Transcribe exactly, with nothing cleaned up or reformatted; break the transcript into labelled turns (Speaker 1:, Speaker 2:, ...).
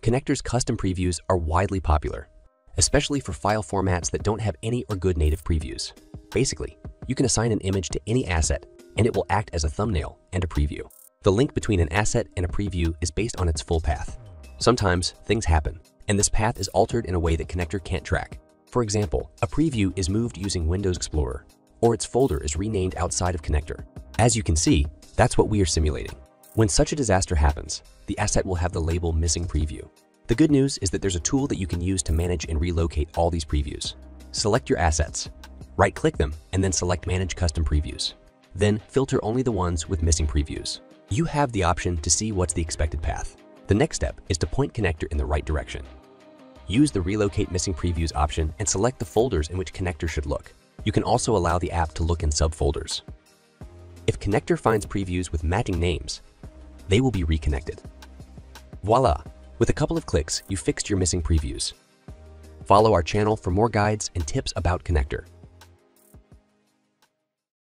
Speaker 1: Connector's custom previews are widely popular, especially for file formats that don't have any or good native previews. Basically, you can assign an image to any asset, and it will act as a thumbnail and a preview. The link between an asset and a preview is based on its full path. Sometimes things happen, and this path is altered in a way that Connector can't track. For example, a preview is moved using Windows Explorer, or its folder is renamed outside of Connector. As you can see, that's what we are simulating. When such a disaster happens, the asset will have the label Missing Preview. The good news is that there's a tool that you can use to manage and relocate all these previews. Select your assets, right-click them, and then select Manage Custom Previews. Then filter only the ones with missing previews. You have the option to see what's the expected path. The next step is to point Connector in the right direction. Use the Relocate Missing Previews option and select the folders in which Connector should look. You can also allow the app to look in subfolders. If Connector finds previews with matching names, they will be reconnected. Voila! With a couple of clicks, you fixed your missing previews. Follow our channel for more guides and tips about Connector.